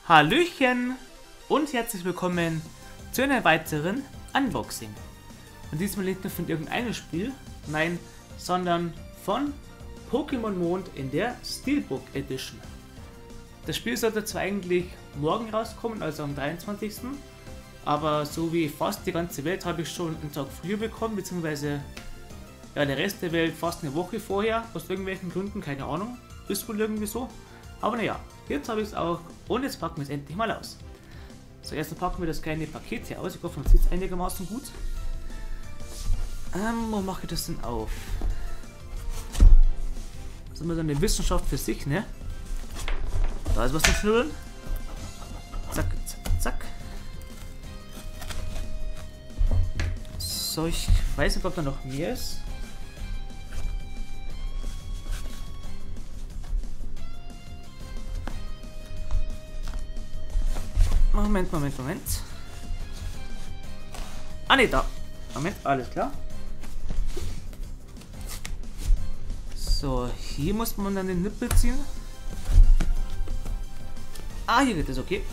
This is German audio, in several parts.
Hallöchen und herzlich willkommen zu einer weiteren Unboxing. Und diesmal nicht nur von irgendeinem Spiel, nein, sondern von Pokémon Mond in der Steelbook Edition. Das Spiel sollte zwar eigentlich morgen rauskommen, also am 23. Aber so wie fast die ganze Welt habe ich schon einen Tag früher bekommen, beziehungsweise ja, der Rest der Welt fast eine Woche vorher, aus irgendwelchen Gründen, keine Ahnung, ist wohl irgendwie so. Aber naja, jetzt habe ich es auch und jetzt packen wir es endlich mal aus. So, erst packen wir das kleine Paket hier aus, ich hoffe man sieht es einigermaßen gut. Wo mache ich das denn auf? Das ist immer so eine Wissenschaft für sich, ne? Da ist was zum Schnürbeln. Zack, zack, zack. So, ich weiß nicht, ob da noch mehr ist. Moment. Ah ne, da. Moment, alles klar. So, hier muss man dann den Nippel ziehen. Ah, hier geht es, okay.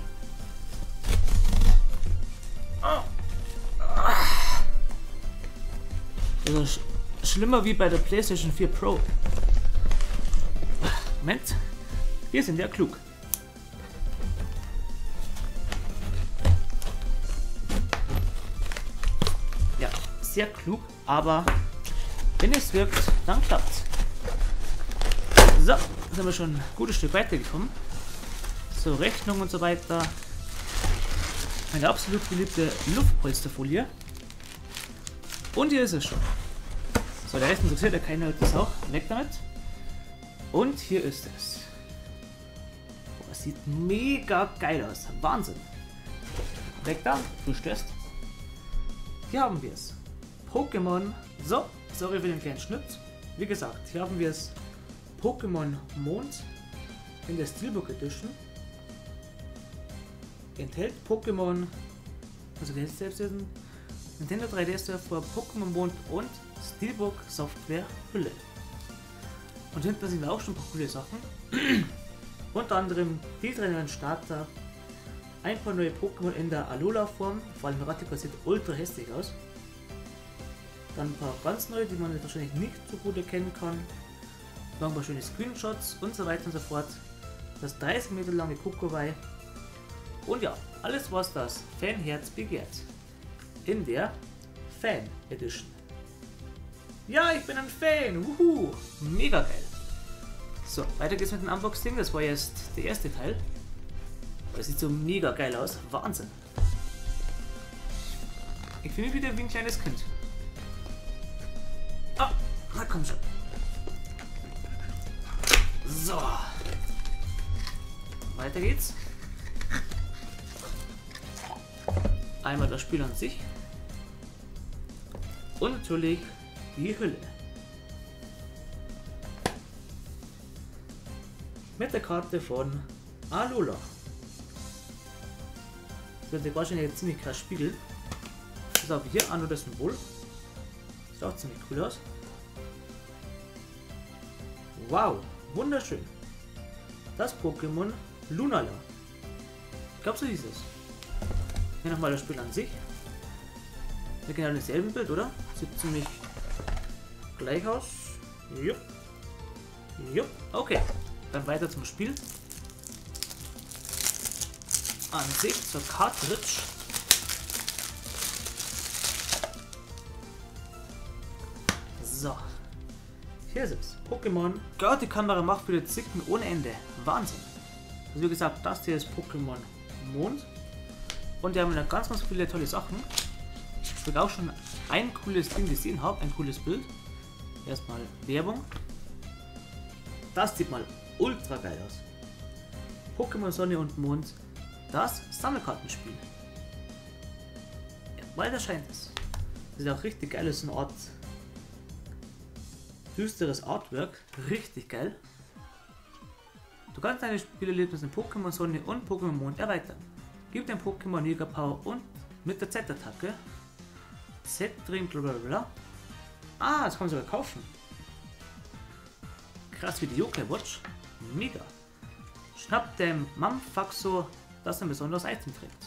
Also schlimmer wie bei der PlayStation 4 Pro. Moment. Wir sind ja klug. Ja, sehr klug, aber wenn es wirkt, dann klappt's. So, jetzt sind wir schon ein gutes Stück weitergekommen. So, Rechnung und so weiter. Meine absolut beliebte Luftpolsterfolie. Und hier ist es schon. So, der Rest interessiert ja keiner, das auch. Weg damit. Und hier ist es. Boah, das sieht mega geil aus. Wahnsinn. Weg da, du störst. Hier haben wir es. Pokémon. So, sorry für den kleinen Schnitt. Wie gesagt, hier haben wir es. Pokémon Mond in der Steelbook Edition. Enthält Pokémon, also der ist selbst ein Nintendo 3DS Surfer, Pokémon Mond und Steelbook Software Hülle. Und hinten sind wir auch schon ein paar coole Sachen. Unter anderem die drei neuen Starter, ein paar neue Pokémon in der Alola Form, vor allem Rattiko sieht ultra hässlich aus. Dann ein paar ganz neue, die man wahrscheinlich nicht so gut erkennen kann. Noch ein paar schöne Screenshots und so weiter und so fort. Das 30 Meter lange Kokowai. Und ja, alles was das Fanherz begehrt. In der Fan Edition. Ja, ich bin ein Fan. Wuhu. Mega geil. So, weiter geht's mit dem Unboxing. Das war jetzt der erste Teil. Das sieht so mega geil aus. Wahnsinn. Ich fühle mich wieder wie ein kleines Kind. Ah, na komm schon. So. Weiter geht's. Einmal das Spiel an sich. Und natürlich die Hülle. Mit der Karte von Alola. Das wird sich wahrscheinlich jetzt ziemlich krass spiegeln. Das habe ich hier an und das Symbol. Sieht auch ziemlich cool aus. Wow, wunderschön. Das Pokémon Lunala. Ich glaube, so hieß es. Hier nochmal das Spiel an sich. Ja, genau dasselbe Bild, oder? Sieht ziemlich gleich aus. Jupp. Jupp. Okay. Dann weiter zum Spiel. An sich zur Cartridge. So. Hier ist es. Pokémon. Gott, die Kamera macht wieder Zicken ohne Ende. Wahnsinn. Also wie gesagt, das hier ist Pokémon Mond. Und wir haben da ganz viele tolle Sachen. Ich auch schon ein cooles Ding gesehen habe, ein cooles Bild. Erstmal Werbung. Das sieht mal ultra geil aus. Pokémon Sonne und Mond, das Sammelkartenspiel. Ja, bald erscheint es. Das sieht auch richtig geil aus, so eine Art düsteres Artwork. Richtig geil. Du kannst deine Spielerlebnisse in Pokémon Sonne und Pokémon Mond erweitern. Gib dein Pokémon Jäger Power und mit der Z-Attacke Z drin, blablabla. Ah, das kann man sogar kaufen. Krass wie die Yokai Watch. Mega. Schnapp dem Mamfaxo, das ein besonderes Item trägt.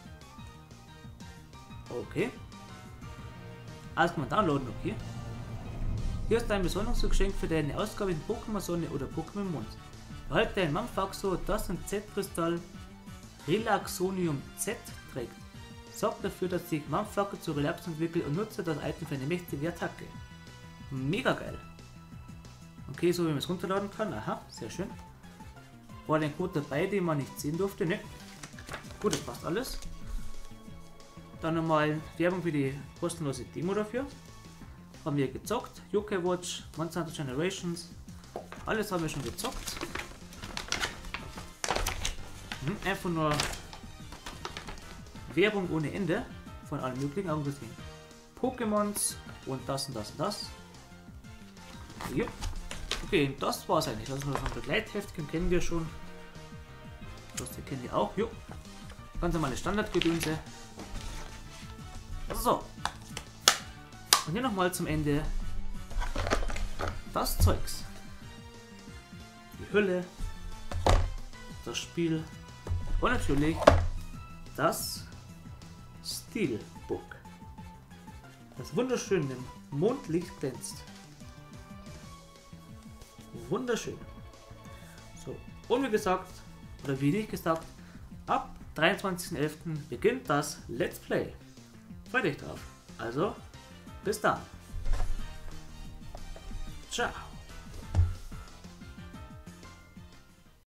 Okay. Alles kann man downloaden, okay. Hier ist ein besonderes Geschenk für deine Ausgabe in Pokémon Sonne oder Pokémon Mond. Behalte ein Mamfaxo, das ein Z-Kristall Relaxonium Z trägt. Sorgt dafür, dass sich Mamfaxo zu Relax entwickelt und nutze das Item für eine mächtige Attacke. Mega geil. Okay, so wie man es runterladen kann. Aha, sehr schön. War ein Code dabei, den man nicht sehen durfte? Ne. Gut, das passt alles. Dann nochmal Werbung für die kostenlose Demo dafür. Haben wir gezockt. Yokai Watch, Monster Hunter Generations. Alles haben wir schon gezockt. Einfach nur Werbung ohne Ende von allen möglichen Augen gesehen. Pokémons und das und das und das. Ja. Okay, das war's eigentlich. Das ist noch ein Begleitheftchen, kennen wir schon. Das hier kennen wir auch. Jo. Ganz normale Standardgedönse. So. Und hier nochmal zum Ende das Zeugs. Die Hülle, das Spiel und natürlich das Steelbook, das wunderschön im Mondlicht glänzt. Wunderschön. So, und wie gesagt, oder wie nicht gesagt, ab 23.11. beginnt das Let's Play. Freut euch drauf. Also, bis dann. Ciao.